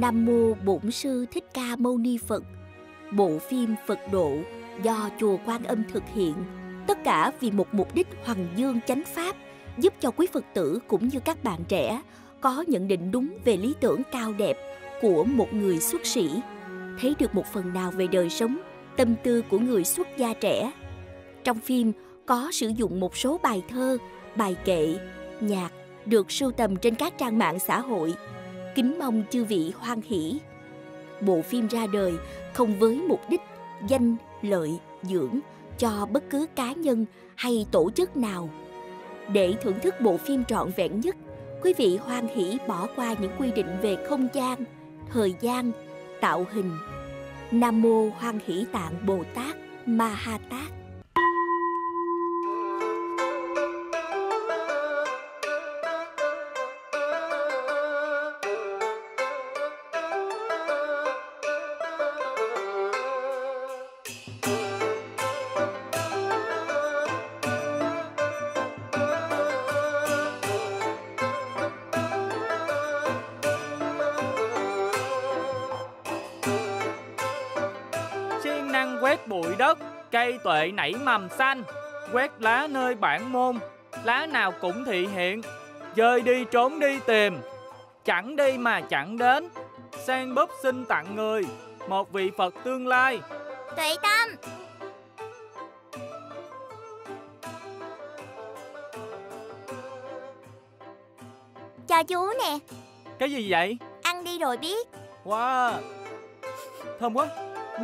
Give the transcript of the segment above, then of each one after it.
Nam Mô Bổn Sư Thích Ca Mâu Ni Phật. Bộ phim Phật Độ do Chùa Quan Âm thực hiện, tất cả vì một mục đích hoằng dương chánh pháp, giúp cho quý Phật tử cũng như các bạn trẻ có nhận định đúng về lý tưởng cao đẹp của một người xuất sĩ, thấy được một phần nào về đời sống, tâm tư của người xuất gia trẻ. Trong phim có sử dụng một số bài thơ, bài kệ, nhạc được sưu tầm trên các trang mạng xã hội. Kính mong chư vị hoan hỷ. Bộ phim ra đời không với mục đích danh, lợi, dưỡng cho bất cứ cá nhân hay tổ chức nào. Để thưởng thức bộ phim trọn vẹn nhất, quý vị hoan hỷ bỏ qua những quy định về không gian, thời gian, tạo hình. Nam Mô Hoan Hỷ Tạng Bồ Tát Ma Ha Tát. Quét bụi đất, cây tuệ nảy mầm xanh. Quét lá nơi bản môn, lá nào cũng thị hiện. Dơi đi trốn đi tìm, chẳng đi mà chẳng đến. Sen búp xin tặng người, một vị Phật tương lai. Tuệ Tâm. Cho chú nè. Cái gì vậy? Ăn đi rồi biết. Wow, thơm quá.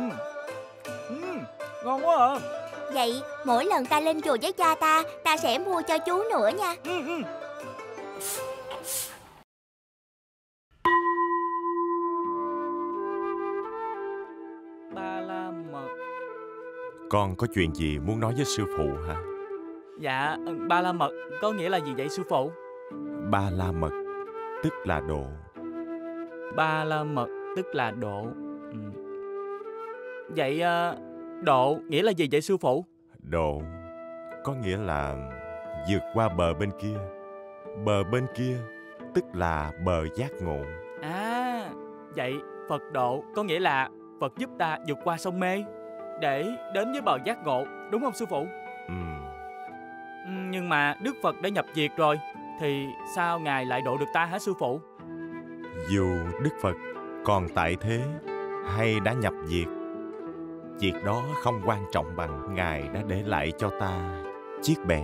Ngon quá à. Vậy mỗi lần ta lên chùa với cha ta sẽ mua cho chú nữa nha. Ba la mật. Con có chuyện gì muốn nói với sư phụ hả? Dạ, ba la mật có nghĩa là gì vậy sư phụ? Ba la mật tức là độ. Ba la mật tức là độ. Vậy độ nghĩa là gì vậy sư phụ? Độ có nghĩa là vượt qua bờ bên kia. Bờ bên kia tức là bờ giác ngộ. À, vậy Phật độ có nghĩa là Phật giúp ta vượt qua sông mê để đến với bờ giác ngộ, đúng không sư phụ? Nhưng mà Đức Phật đã nhập diệt rồi, thì sao Ngài lại độ được ta hả sư phụ? Dù Đức Phật còn tại thế hay đã nhập diệt, việc đó không quan trọng bằng Ngài đã để lại cho ta chiếc bè.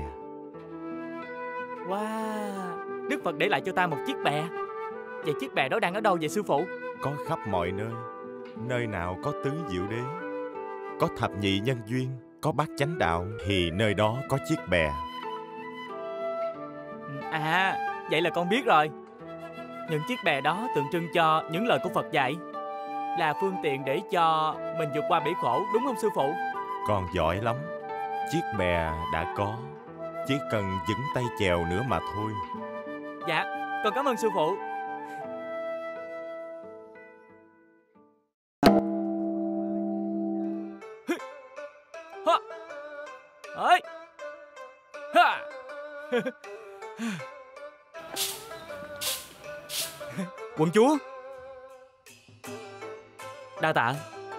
Wow, Đức Phật để lại cho ta một chiếc bè. Vậy chiếc bè đó đang ở đâu vậy sư phụ? Có khắp mọi nơi. Nơi nào có tứ diệu đế, có thập nhị nhân duyên, có bát chánh đạo, thì nơi đó có chiếc bè. À, vậy là con biết rồi. Những chiếc bè đó tượng trưng cho những lời của Phật dạy, là phương tiện để cho mình vượt qua bể khổ, đúng không sư phụ? Con giỏi lắm. Chiếc bè đã có, chỉ cần vững tay chèo nữa mà thôi. Dạ, con cảm ơn sư phụ. Quận chúa. Đa tạ.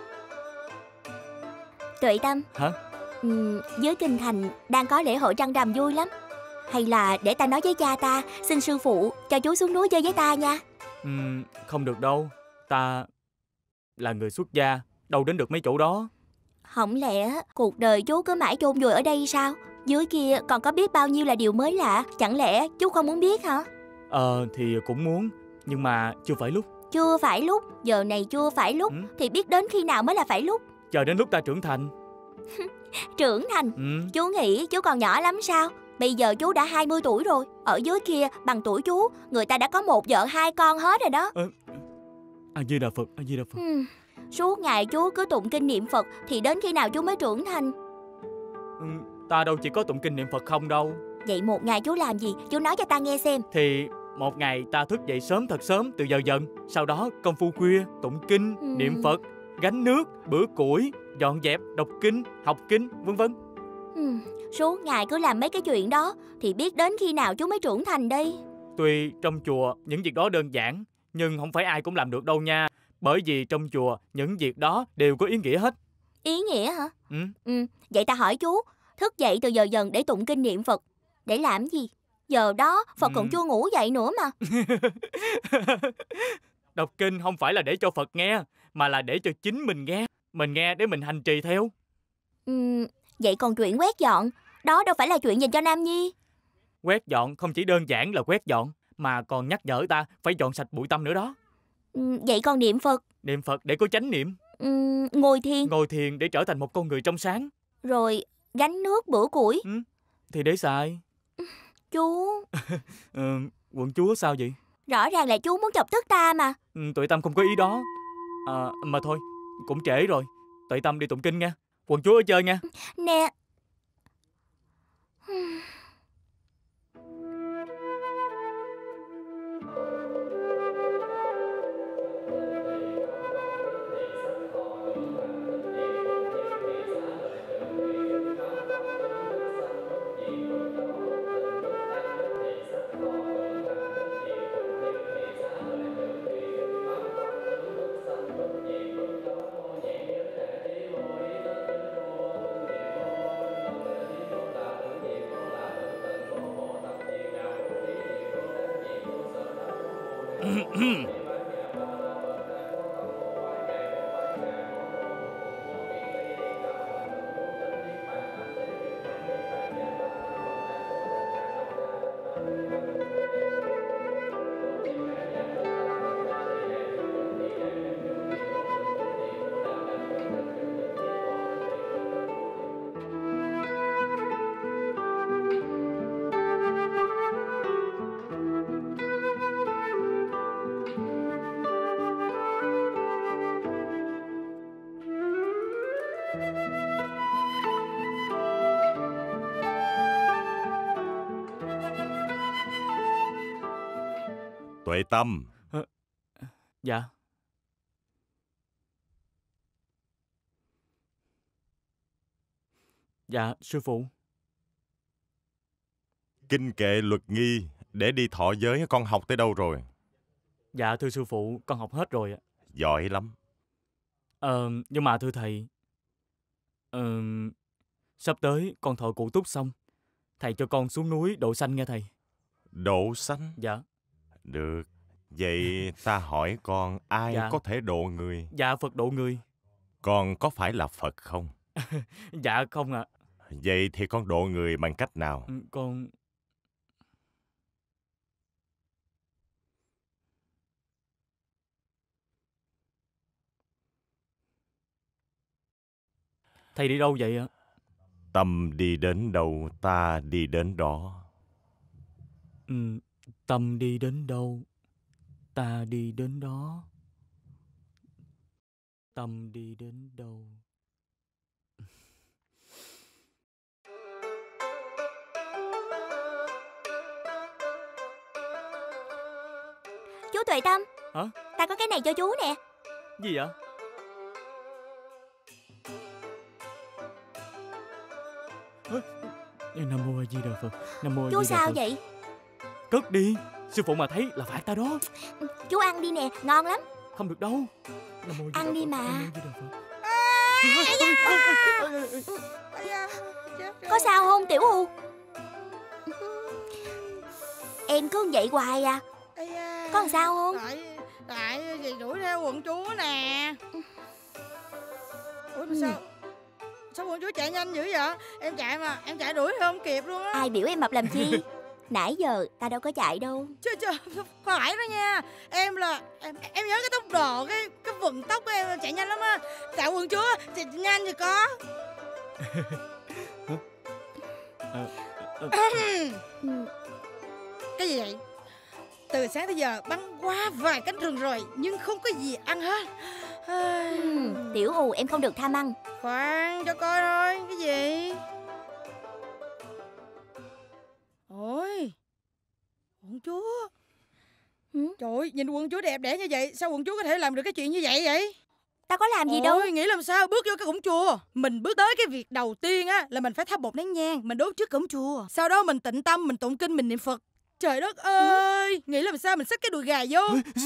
Tuệ Tâm. Hả? Dưới kinh thành đang có lễ hội trăng rằm vui lắm. Hay là để ta nói với cha ta, xin sư phụ cho chú xuống núi chơi với ta nha. Không được đâu. Ta là người xuất gia, đâu đến được mấy chỗ đó. Không lẽ cuộc đời chú cứ mãi chôn vùi ở đây sao? Dưới kia còn có biết bao nhiêu là điều mới lạ. Chẳng lẽ chú không muốn biết hả? Thì cũng muốn, nhưng mà chưa phải lúc. Chưa phải lúc? Giờ này chưa phải lúc thì biết đến khi nào mới là phải lúc? Chờ đến lúc ta trưởng thành. Trưởng thành? Chú nghĩ chú còn nhỏ lắm sao? Bây giờ chú đã 20 tuổi rồi. Ở dưới kia bằng tuổi chú, người ta đã có 1 vợ 2 con hết rồi đó. A Di Đà Phật, A Di Đà Phật. Suốt ngày chú cứ tụng kinh niệm Phật thì đến khi nào chú mới trưởng thành? Ta đâu chỉ có tụng kinh niệm Phật không đâu. Vậy một ngày chú làm gì? Chú nói cho ta nghe xem. Thì một ngày ta thức dậy sớm, thật sớm, từ giờ dần. Sau đó công phu khuya, tụng kinh, niệm Phật, gánh nước, bữa củi, dọn dẹp, đọc kinh, học kinh, vân vân. Suốt ngày cứ làm mấy cái chuyện đó thì biết đến khi nào chú mới trưởng thành đây? Tuy trong chùa những việc đó đơn giản, Nhưng không phải ai cũng làm được đâu nha. Bởi vì trong chùa những việc đó đều có ý nghĩa hết. Ý nghĩa hả? Ừ. Vậy ta hỏi chú, thức dậy từ giờ dần để tụng kinh niệm Phật để làm gì? Giờ đó Phật còn chưa ngủ dậy nữa mà. Đọc kinh không phải là để cho Phật nghe, mà là để cho chính mình nghe. Mình nghe để mình hành trì theo. Vậy còn chuyện quét dọn, đó đâu phải là chuyện dành cho Nam Nhi. Quét dọn không chỉ đơn giản là quét dọn, mà còn nhắc nhở ta phải dọn sạch bụi tâm nữa đó. Vậy còn niệm Phật? Niệm Phật để có chánh niệm. Ngồi thiền? Ngồi thiền để trở thành một con người trong sáng. Rồi gánh nước bữa củi? Thì để xài. Chú... Quận chúa sao vậy? Rõ ràng là chú muốn chọc tức ta mà. Tuệ Tâm không có ý đó. Mà thôi, cũng trễ rồi. Tuệ Tâm đi tụng kinh nha. Quận chúa ở chơi nha. Nè. Tuệ Tâm. Dạ. Dạ, sư phụ. Kinh kệ luật nghi để đi thọ giới con học tới đâu rồi? Dạ thưa sư phụ, con học hết rồi ạ. Giỏi lắm. Nhưng mà thưa thầy, sắp tới con thọ cụ túc xong, thầy cho con xuống núi độ sanh nghe thầy. Độ sanh? Dạ. Được. Vậy ta hỏi con, ai Dạ. có thể độ người? Dạ Phật độ người. Con có phải là Phật không? Dạ không ạ. Vậy thì con độ người bằng cách nào? Con... Thầy đi đâu vậy ạ? Tâm đi đến đâu, ta đi đến đó. Tâm đi đến đâu, ta đi đến đó. Tâm đi đến đâu. Chú Tuệ Tâm. Hả? Ta có cái này cho chú nè. Gì vậy? Nam mô A Di Đà Phật. Nam mô A Di Đà Chú Phật. sao vậy? Cất đi, sư phụ mà thấy là phạt ta đó. Chú ăn đi nè, ngon lắm. Không được đâu. Nam mô A Di Đà Ăn đi Phật. mà. Nam mô A Di Đà Phật. Có sao không Tiểu U? Em cứ vậy hoài à? Có làm sao không? Tại vì đuổi theo quận chúa nè. Ủa sao quận chúa chạy nhanh dữ vậy? Em chạy đuổi không kịp luôn á. Ai biểu em mập làm chi? Nãy giờ ta đâu có chạy đâu. Chứ phải đó nha. Em nhớ cái tốc độ, cái vận tốc của em chạy nhanh lắm á. Tại quận chúa chạy nhanh thì có. Cái gì vậy? Từ sáng tới giờ bắn qua vài cánh rừng rồi nhưng không có gì ăn hết. Tiểu U, em không được tham ăn. Khoan cho coi thôi. Cái gì? Ôi, quận chúa. Trời ơi, nhìn quận chúa đẹp đẽ như vậy, sao quận chúa có thể làm được cái chuyện như vậy? Ta có làm gì đâu. Nghĩ làm sao bước vô cái cổng chùa. Mình bước tới cái việc đầu tiên á là mình phải thắp một nén nhang, mình đốt trước cổng chùa. Sau đó mình tịnh tâm, mình tụng kinh, mình niệm Phật. Trời đất ơi, nghĩ làm sao mình xách cái đùi gà vô.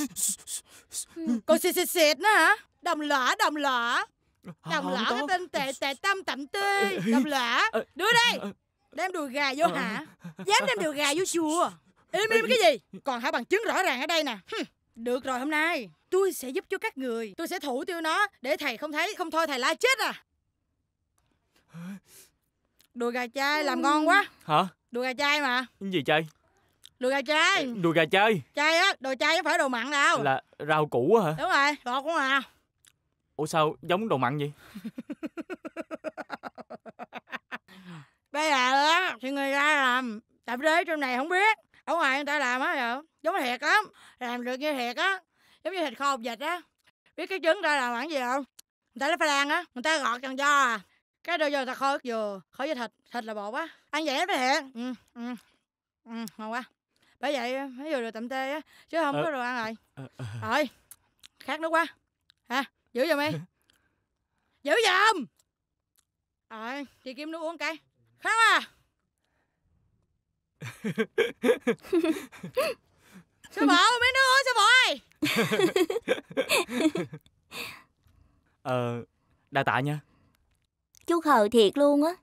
Còn xịt nữa hả? Đồng lõa cái tên tệ tâm tậm tê. Đồng lõa. Đưa đây. Đem đùi gà vô hả? Dám đem đùi gà vô chùa? Im cái gì? Còn hả bằng chứng rõ ràng ở đây nè. Được rồi, hôm nay tôi sẽ giúp cho các người. Tôi sẽ thủ tiêu nó để thầy không thấy. Không thôi thầy la chết à. Đùi gà chay làm ngon quá. Hả? Đùi gà chay mà. Cái gì chay? Đùi gà chay. Đùi gà chay? Chay á, đồ chay không phải đồ mặn đâu. Là rau củ hả? Đúng rồi, ngọt cũng à. Ủa sao giống đồ mặn vậy? Bây giờ á thì người ta làm tạp đế trong này không biết. Ở ngoài người ta làm á rồi giống thiệt lắm. Làm được như thiệt á. Giống như thịt kho hột vịt á. Biết cái trứng ta làm bằng gì không? Người ta lấy khoai lang á, người ta gọt tròn do à. Cái đưa vô người ta kho ớt dừa, kho với thịt, thịt là bột á. Ăn vậy đó thiệt. Ngon quá. Bởi vậy mới vừa được tạm tê á, chứ không có đồ ăn rồi. Rồi, khát nước quá. Hả? Giữ giùm đi. Giữ giùm. Rồi, đi kiếm nước uống cái. Khát à. Sư bộ, mấy nước uống sư bộ ơi. Đa tạ nha. Chú khờ thiệt luôn á.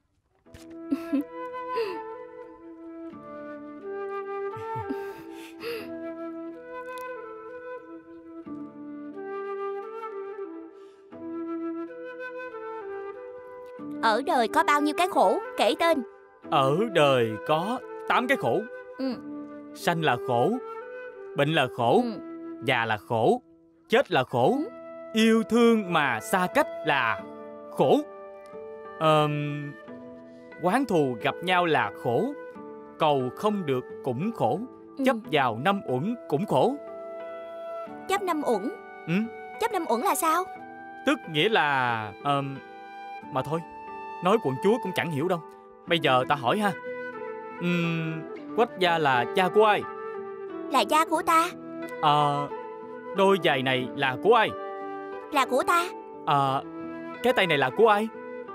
Ở đời có bao nhiêu cái khổ, kể tên. Ở đời có 8 cái khổ. Sanh là khổ, bệnh là khổ, già là khổ, chết là khổ, yêu thương mà xa cách là khổ, oán thù gặp nhau là khổ, cầu không được cũng khổ, chấp vào năm uẩn cũng khổ. Chấp năm uẩn? Chấp năm uẩn là sao? Tức nghĩa là mà thôi, nói quận chúa cũng chẳng hiểu đâu. Bây giờ ta hỏi ha. Quách gia là cha của ai? Là cha của ta. Đôi giày này là của ai? Là của ta. Cái tay này là của ai?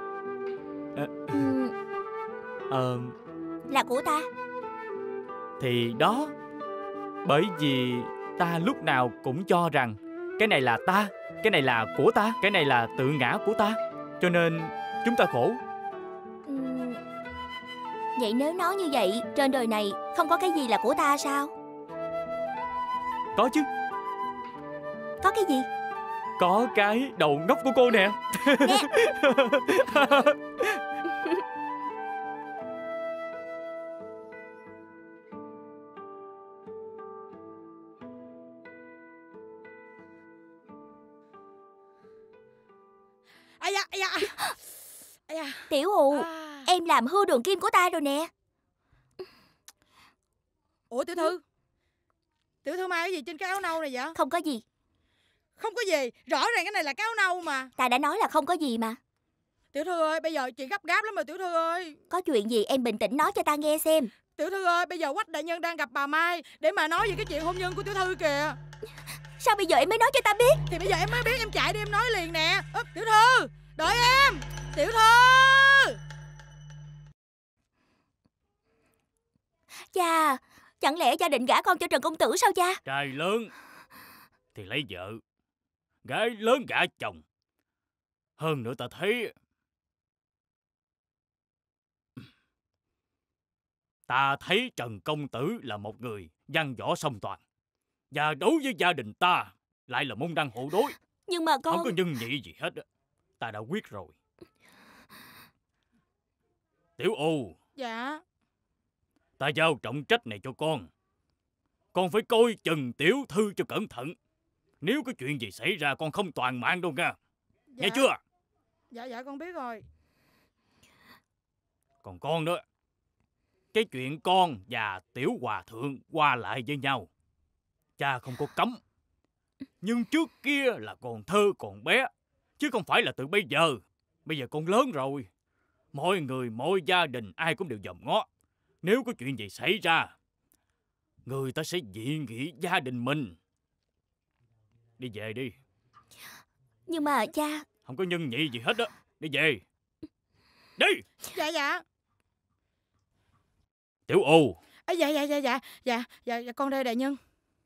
Là của ta. Thì đó, bởi vì ta lúc nào cũng cho rằng cái này là ta, cái này là của ta, cái này là tự ngã của ta, cho nên chúng ta khổ. Vậy nếu nói như vậy, trên đời này không có cái gì là của ta sao? Có chứ. Có cái gì? Có cái đầu ngốc của cô nè. Tiểu Ù, em làm hư đường kim của ta rồi nè. Ủa tiểu thư, tiểu thư mang cái gì trên cái áo nâu này vậy? Không có gì. Không có gì? Rõ ràng cái này là cái áo nâu mà. Ta đã nói là không có gì mà. Tiểu thư ơi, bây giờ chị gấp gáp lắm rồi tiểu thư ơi. Có chuyện gì em bình tĩnh nói cho ta nghe xem. Tiểu thư ơi, bây giờ Quách đại nhân đang gặp bà Mai để mà nói về cái chuyện hôn nhân của tiểu thư kìa. Sao bây giờ em mới nói cho ta biết? Thì bây giờ em mới biết, em chạy đi em nói liền nè. Tiểu thư, đợi em. Tiểu thư. Cha, chẳng lẽ cha định gả con cho Trần công tử sao cha? Trai lớn thì lấy vợ, gái lớn gả chồng. Hơn nữa ta thấy Trần công tử là một người văn võ song toàn, và đối với gia đình ta lại là môn đăng hộ đối. Nhưng mà con không có nhân nhị gì hết. Ta đã quyết rồi. Tiểu Ù. Dạ. Ta giao trọng trách này cho con. Con phải coi chừng tiểu thư cho cẩn thận. Nếu có chuyện gì xảy ra con không toàn mạng đâu nha. Dạ. Nghe chưa? Dạ con biết rồi. Còn con đó, cái chuyện con và tiểu hòa thượng qua lại với nhau, cha không có cấm. Nhưng trước kia là còn thơ còn bé, chứ không phải là từ bây giờ. Bây giờ con lớn rồi, mọi người mọi gia đình ai cũng đều dòm ngó. Nếu có chuyện gì xảy ra, người ta sẽ dị nghị gia đình mình. Đi về đi. Nhưng mà cha... Không có nhân nhị gì hết á. Đi về. Đi. Dạ. Tiểu Ù. Dạ, con đây đại nhân.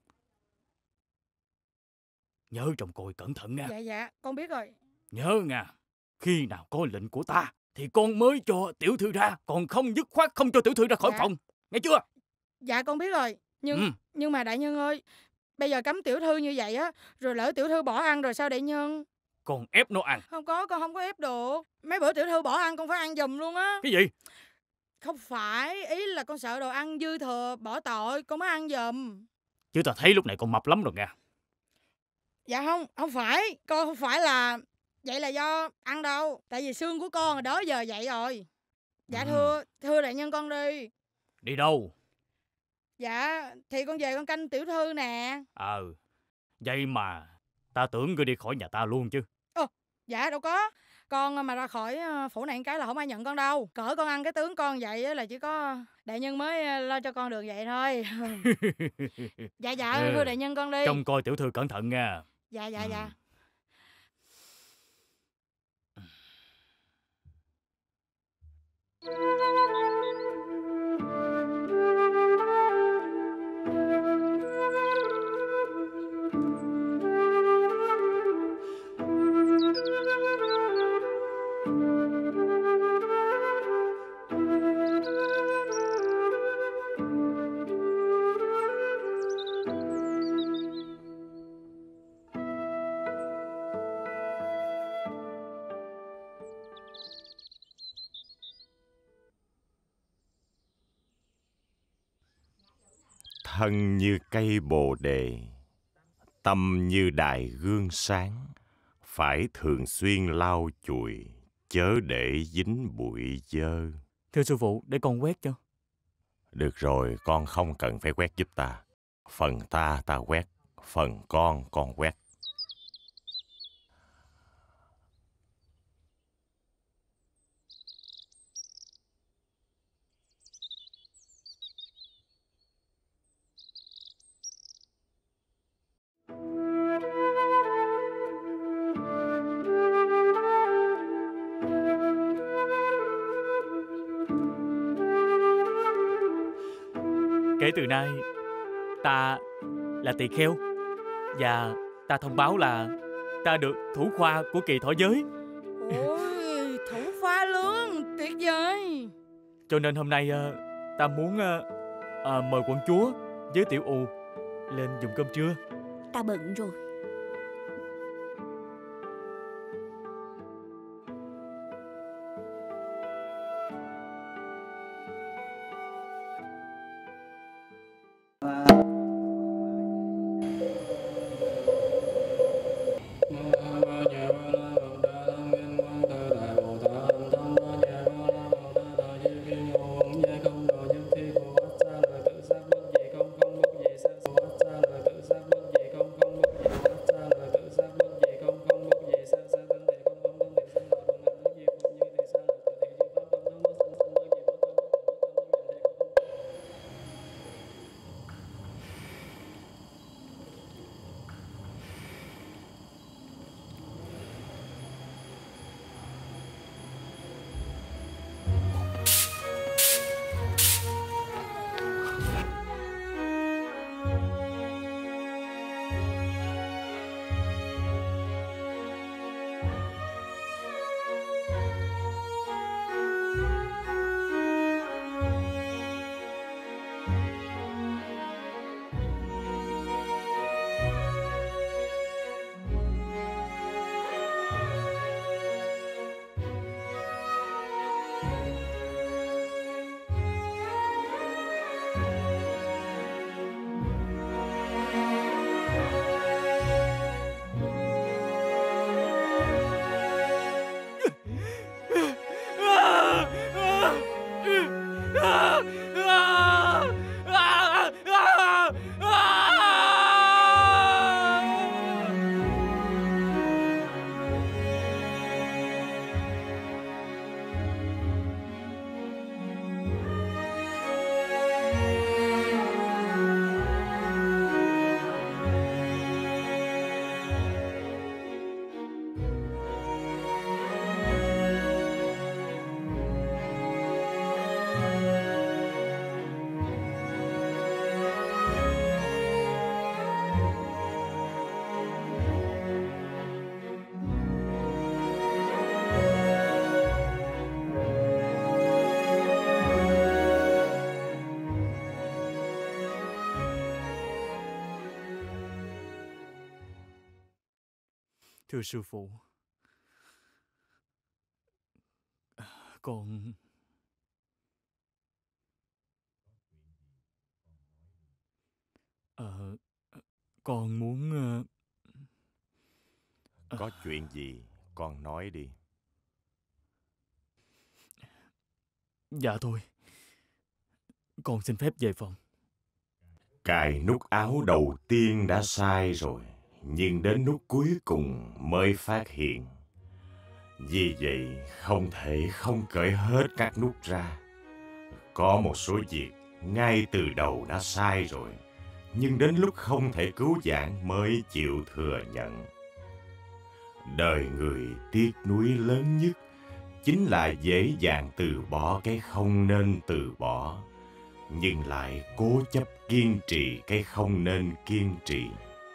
Nhớ trông coi cẩn thận nha. Dạ, con biết rồi. Nhớ nha, khi nào có lệnh của ta thì con mới cho tiểu thư ra, còn không dứt khoát không cho tiểu thư ra khỏi phòng, nghe chưa? Dạ con biết rồi. Nhưng mà đại nhân ơi, bây giờ cấm tiểu thư như vậy á, rồi lỡ tiểu thư bỏ ăn rồi sao đại nhân? Con ép nó ăn. Không có, con không có ép được. Mấy bữa tiểu thư bỏ ăn con phải ăn giùm luôn á. Cái gì? Không phải, ý là con sợ đồ ăn dư thừa bỏ tội, con mới ăn giùm. Chứ ta thấy lúc này con mập lắm rồi nha. Dạ không phải, con không phải là vậy là do ăn đâu. Tại vì xương của con đó giờ vậy rồi. Dạ thưa đại nhân con đi. Đi đâu? Dạ thì con về con canh tiểu thư nè. Vậy mà ta tưởng ngươi đi khỏi nhà ta luôn chứ. Dạ đâu có. Con mà ra khỏi phủ này cái là không ai nhận con đâu. Cỡ con ăn cái tướng con vậy là chỉ có đại nhân mới lo cho con đường vậy thôi. Dạ thưa đại nhân con đi. Trông coi tiểu thư cẩn thận nha. Dạ. Thân như cây bồ đề, tâm như đại gương sáng, phải thường xuyên lau chùi, chớ để dính bụi dơ. Thưa sư phụ, để con quét cho. Được rồi, con không cần phải quét giúp ta. Phần ta quét, phần con quét. Kể từ nay, ta là tỳ kheo và ta thông báo là ta được thủ khoa của kỳ thọ giới. Ôi, thủ khoa luôn, tuyệt vời. Cho nên hôm nay ta muốn mời quận chúa với tiểu ù lên dùng cơm trưa. Ta bận rồi. Thưa sư phụ, con con muốn Có chuyện gì con nói đi. Dạ thôi, con xin phép về phòng. Cài nút áo đầu tiên đã sai rồi, nhưng đến nút cuối cùng mới phát hiện. Vì vậy không thể không cởi hết các nút ra. Có một số việc ngay từ đầu đã sai rồi, nhưng đến lúc không thể cứu vãn mới chịu thừa nhận. Đời người tiếc nuối lớn nhất chính là dễ dàng từ bỏ cái không nên từ bỏ, nhưng lại cố chấp kiên trì cái không nên kiên trì.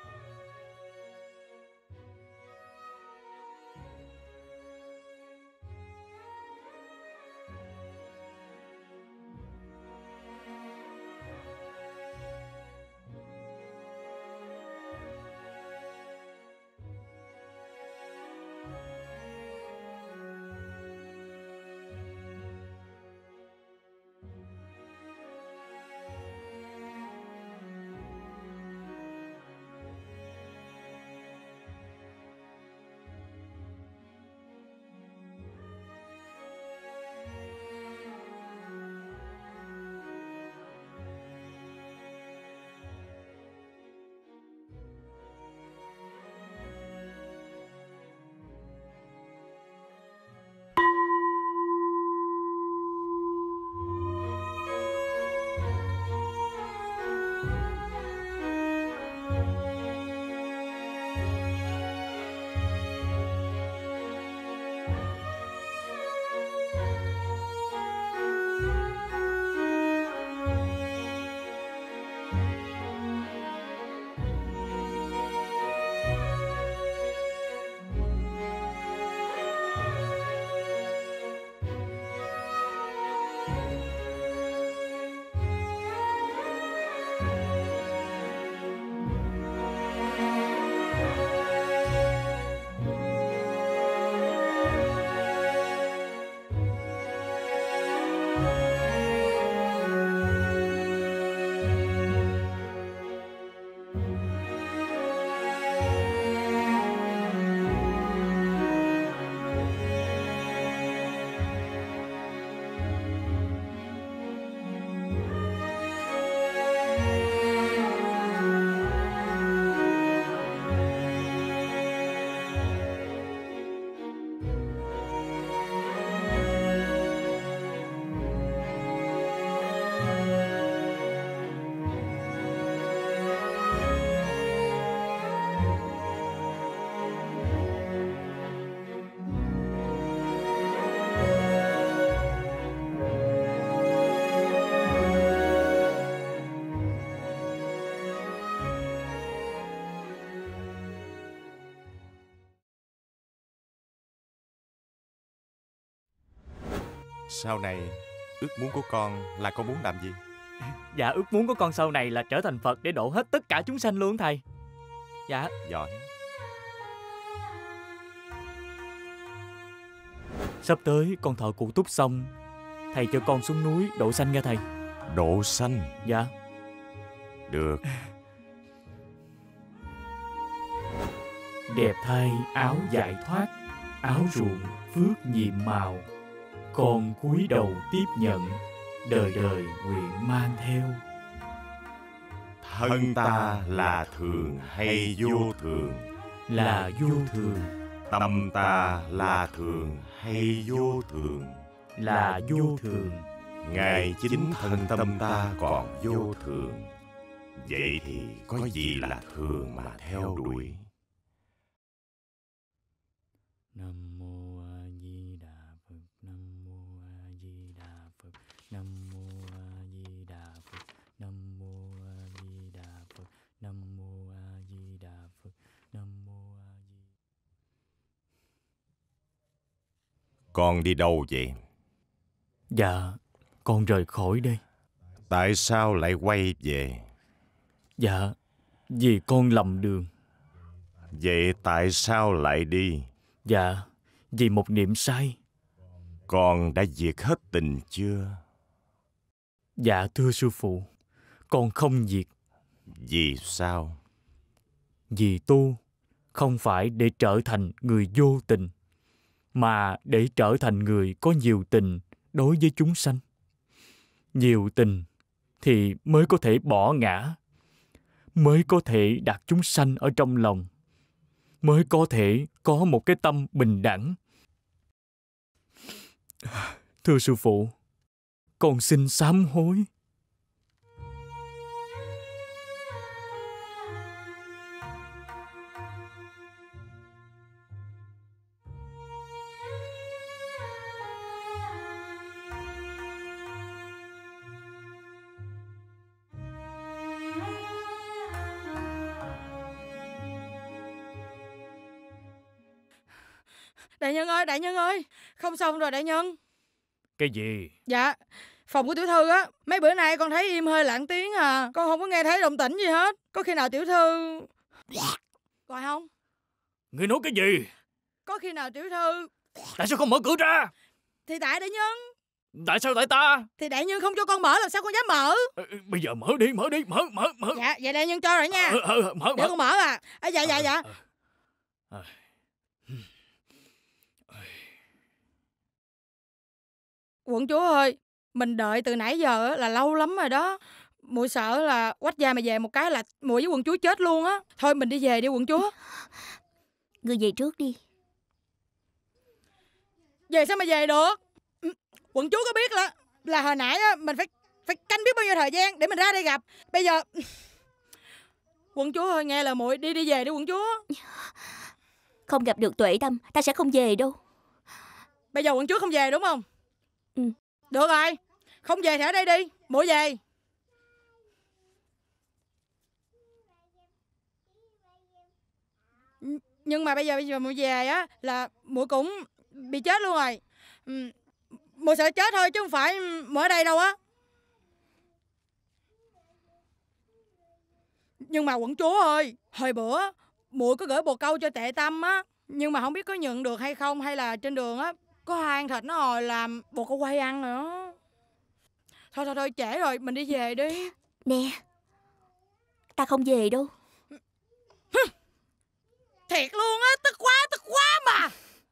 Sau này, ước muốn của con là con muốn làm gì? Dạ, ước muốn của con sau này là trở thành Phật để độ hết tất cả chúng sanh luôn thầy. Dạ. Giỏi. Sắp tới con thọ cụ túc xong, thầy cho con xuống núi độ sanh nha thầy. Độ sanh? Dạ. Được. Đẹp thay áo giải thoát, áo ruộng phước nhiệm màu. Con cúi đầu tiếp nhận, đời đời nguyện mang theo. Thân ta là thường hay vô thường? Là vô thường. Tâm ta là thường hay vô thường? Là vô thường. Ngài chính thân tâm ta còn vô thường. Vậy thì có gì là thường mà theo đuổi? Nam mô A Di Đà Phật. Nam mô A Di Đà Phật. Nam mô A Di Đà Phật. Nam mô A Di Đà Phật. Nam mô A Di Đà Phật. Nam mô A Di. Con đi đâu vậy? Dạ, con rời khỏi đây. Tại sao lại quay về? Dạ, vì con lầm đường. Vậy tại sao lại đi? Dạ, vì một niệm sai. Con đã diệt hết tình chưa? Dạ thưa sư phụ, con không diệt. Vì sao? Vì tu không phải để trở thành người vô tình, mà để trở thành người có nhiều tình đối với chúng sanh. Nhiều tình thì mới có thể bỏ ngã, mới có thể đặt chúng sanh ở trong lòng, mới có thể có một cái tâm bình đẳng. Thưa sư phụ, con xin sám hối. Đại nhân ơi, không xong rồi đại nhân. Cái gì? Dạ, phòng của tiểu thư á, mấy bữa nay con thấy im hơi lặng tiếng à, con không có nghe thấy động tĩnh gì hết. Có khi nào tiểu thư... Gọi không? Ngươi nói cái gì? Có khi nào tiểu thư... Tại sao không mở cửa ra? Thì tại đại nhân. Tại sao tại ta? Thì đại nhân không cho con mở, làm sao con dám mở? Bây giờ mở đi, mở. Dạ, vậy đại nhân cho rồi nha. Mở. Để con mở à. Dạ. Quận chúa ơi, mình đợi từ nãy giờ là lâu lắm rồi đó. Muội sợ là quách gia mà về một cái là muội với quận chúa chết luôn á. Thôi mình đi về đi quận chúa. Ngươi về trước đi. Về sao mà về được? Quận chúa có biết là hồi nãy á, mình phải canh biết bao nhiêu thời gian để mình ra đây gặp. Bây giờ quận chúa ơi, nghe lời muội, đi về đi quận chúa. Không gặp được Tuệ Tâm, ta sẽ không về đâu. Bây giờ quận chúa không về đúng không? Ừ. Được rồi, không về thì ở đây đi, muội về. Nhưng mà bây giờ muội về á là muội cũng bị chết luôn rồi. Muội sợ chết thôi chứ không phải muội ở đây đâu á. Nhưng mà quận chúa ơi, hồi bữa muội có gửi bồ câu cho Tệ Tâm á, nhưng mà không biết có nhận được hay không, hay là trên đường á có hai ăn thịt nó hồi làm bồ câu quay ăn nữa. Thôi trễ rồi, mình đi về đi. Nè, ta không về đâu. Thiệt luôn á, tức quá mà.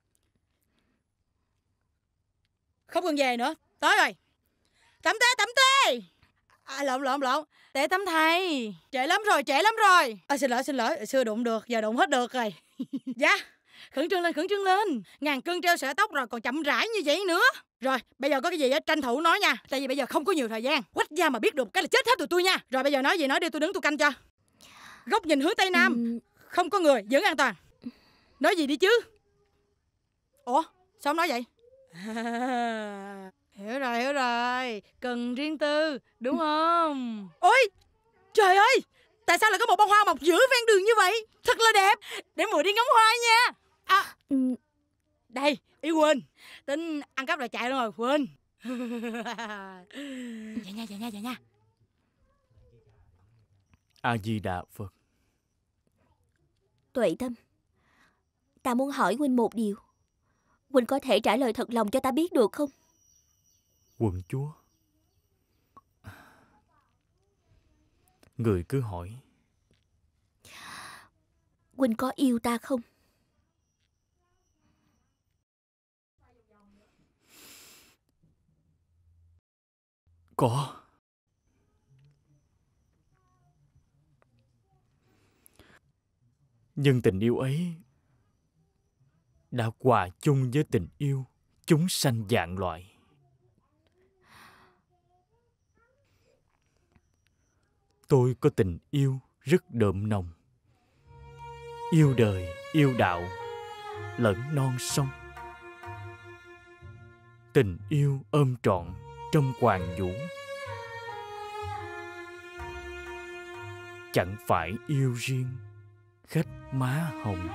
Không cần về nữa, tới rồi. Tẩm tê. À, lộn. Tệ Tâm thầy. Trễ lắm rồi. Xin lỗi, xưa đụng được, giờ đụng hết được rồi. Dạ, khẩn trương lên. Ngàn cân treo sợi tóc rồi còn chậm rãi như vậy nữa. Rồi, bây giờ có cái gì á tranh thủ nói nha. Tại vì bây giờ không có nhiều thời gian. Quách gia mà biết được cái là chết hết tụi tôi nha. Rồi bây giờ nói gì nói đi, tôi đứng tôi canh cho. Góc nhìn hướng Tây Nam. Không có người, vẫn an toàn. Nói gì đi chứ? Ủa, sao không nói vậy? Hiểu rồi. Cần riêng tư, đúng không? Ôi, trời ơi, tại sao lại có một bông hoa mọc giữa ven đường như vậy? Thật là đẹp. Để muội đi ngắm hoa nha. Đây, ý quên. Tính ăn cắp rồi chạy luôn rồi, quên. Dạ nha. A Di Đà Phật. Tuệ Tâm, ta muốn hỏi huynh một điều. Huynh có thể trả lời thật lòng cho ta biết được không? Quận chúa, người cứ hỏi. Huynh có yêu ta không? Có. Nhưng tình yêu ấy đã hòa chung với tình yêu chúng sanh vạn loại. Tôi có tình yêu rất đượm nồng, yêu đời, yêu đạo, lẫn non sông. Tình yêu ôm trọn trong hoàng vũ. Chẳng phải yêu riêng khách má hồng.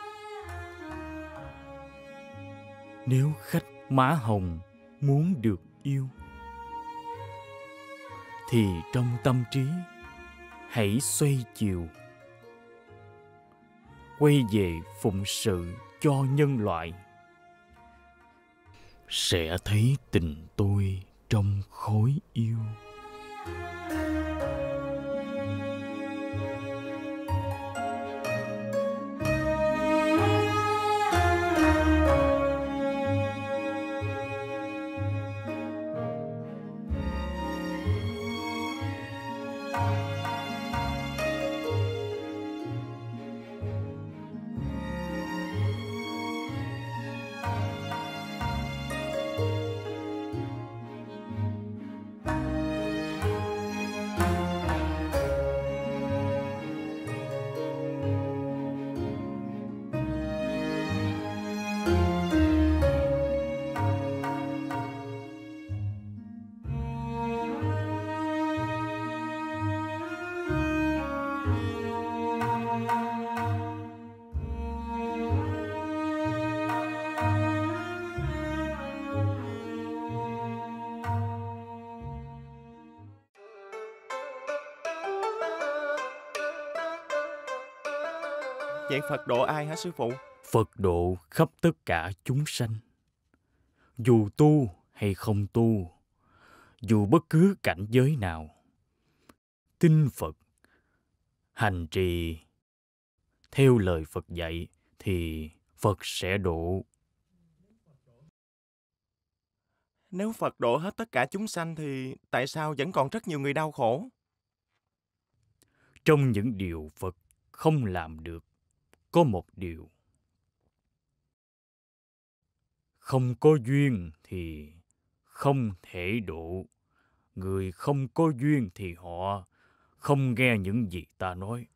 Nếu khách má hồng muốn được yêu, thì trong tâm trí hãy xoay chiều, quay về phụng sự cho nhân loại, sẽ thấy tình tôi trong khối yêu. Vậy Phật độ ai hả sư phụ? Phật độ khắp tất cả chúng sanh, dù tu hay không tu, dù bất cứ cảnh giới nào. Tin Phật, hành trì theo lời Phật dạy thì Phật sẽ độ. Nếu Phật độ hết tất cả chúng sanh thì tại sao vẫn còn rất nhiều người đau khổ? Trong những điều Phật không làm được, có một điều: không có duyên thì không thể độ. Người không có duyên thì họ không nghe những gì ta nói.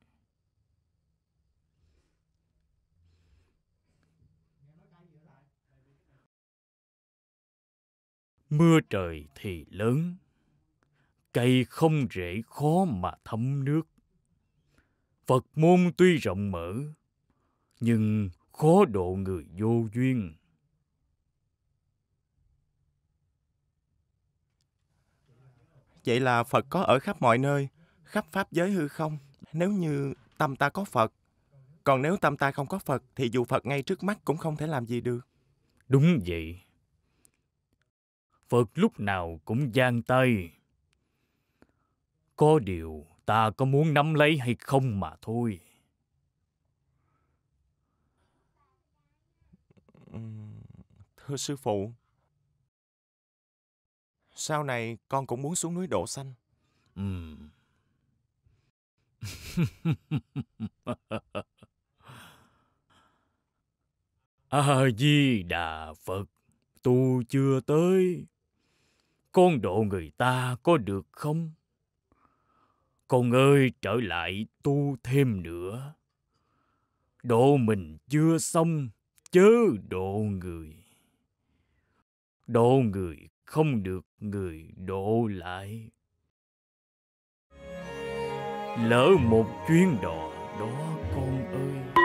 Mưa trời thì lớn, cây không rễ khó mà thấm nước. Phật môn tuy rộng mở, nhưng khó độ người vô duyên. Vậy là Phật có ở khắp mọi nơi, khắp pháp giới hư không, nếu như tâm ta có Phật. Còn nếu tâm ta không có Phật thì dù Phật ngay trước mắt cũng không thể làm gì được. Đúng vậy. Phật lúc nào cũng giang tay. Có điều ta có muốn nắm lấy hay không mà thôi. Thưa sư phụ, sau này con cũng muốn xuống núi độ sanh. A-di-đà Phật, tu chưa tới. Con độ người ta có được không? Con ơi, trở lại tu thêm nữa. Độ mình chưa xong, chớ độ người. Độ người không được người độ lại. Lỡ một chuyến đò đó con ơi.